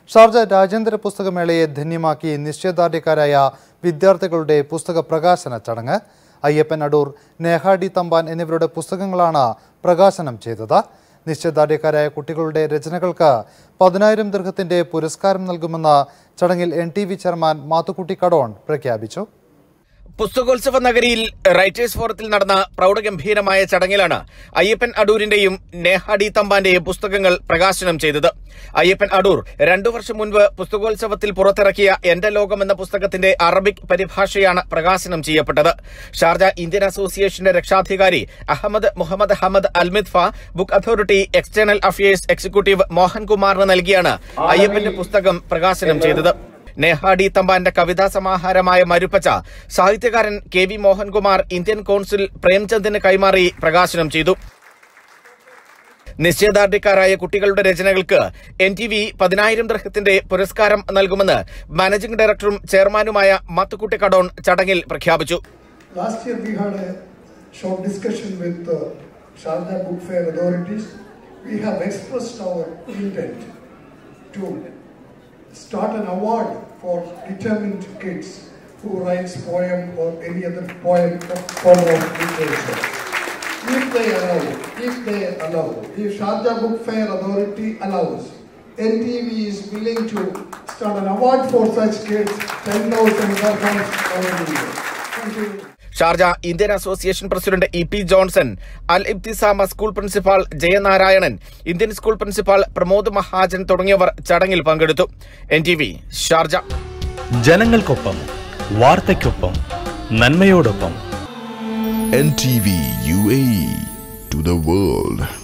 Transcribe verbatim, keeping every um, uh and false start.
Sharjah രാജ്യാന്തര പുസ്തകമേളയെ ധന്യമാക്കി നിശ്ചയദാർഢ്യക്കാരായ വിദ്യാർത്ഥികളുടെ പുസ്തക പ്രകാശന ചടങ്ങ്. അയ്യപ്പൻ അടൂർ, നേഹാഡി തമ്പാൻ എന്നിവരുടെ പുസ്തകങ്ങളാണ് പ്രകാശനം ചെയ്തത്. നിശ്ചയദാർഢ്യക്കാരായ കുട്ടികളുടെ രചനകൾക്ക് പതിനായിരം ദിർഹത്തിന്റെ പുരസ്കാരം നൽകുമെന്ന് ചടങ്ങിൽ N T V chairman Mathukutty Kadon പ്രഖ്യാപിച്ചു. പുസ്തകോത്സവ നഗരിയിൽ റൈറ്റേഴ്സ് ഫോറത്തിൽ നടന്ന പ്രൗഢഗംഭീരമായ ചടങ്ങിലാണ് അയ്യപ്പൻ അടൂരിന്റെയും നേഹാഡി തമ്പാന്റെയും പുസ്തകങ്ങൾ പ്രകാശനം ചെയ്തത്. അയ്യപ്പൻ അടൂർ രണ്ടു വർഷം മുൻപ് പുസ്തകോത്സവത്തിൽ പുറത്തിറക്കിയ എന്റെ ലോകം എന്ന പുസ്തകത്തിന്റെ അറബിക് പരിഭാഷയാണ് പ്രകാശനം ചെയ്യപ്പെട്ടത്. ഷാർജ ഇന്ത്യൻ അസോസിയേഷന്റെ രക്ഷാധികാരി Ahmed Mohammed Hamad Almidfa book authority external affairs executive മോഹൻകുമാറിന് നൽകിയാണ് അയ്യപ്പന്റെ പുസ്തകം പ്രകാശനം ചെയ്തത്. നേഹാഡി തമ്പാന്റെ കവിതാ സമാഹാരമായ മരുപ്പച്ച സാഹിത്യകാരൻ K V Mohankumar Indian consul പ്രേംചന്ദിന് കൈമാറി പ്രകാശനം ചെയ്തു. നിശ്ചയദാർഢ്യക്കാരായ കുട്ടികളുടെ രചനകൾക്ക് എൻ ടി വി പതിനായിരം ദിർഹത്തിന്റെ പുരസ്കാരം നൽകുമെന്ന് മാനേജിംഗ് ഡയറക്ടറും ചെയർമാനുമായ മാത്തുക്കുട്ടി കടോൺ ചടങ്ങിൽ പ്രഖ്യാപിച്ചു. Last year we had a short discussion with the Sharjah Book Fair authorities. We have expressed our intent to start an award for determined kids who writes poem or any other poem form of literature. If they allow, if they allow, if Sharjah Book Fair Authority allows, N T V is willing to start an award for such kids, ten thousand dirhams every year. Thank you. Sharjah Indian association president E P Johnson, Al Ibtisama school principal Jayanarayanan, Indian school principal Pramod Mahajan തുടങ്ങിയവർ ചടങ്ങിൽ പങ്കെടുത്തു. N T V Sharjah. ജനങ്ങൾക്കൊപ്പം, വാർത്തയ്ക്കൊപ്പം, നന്മയോടൊപ്പം. N T V U A E to the world.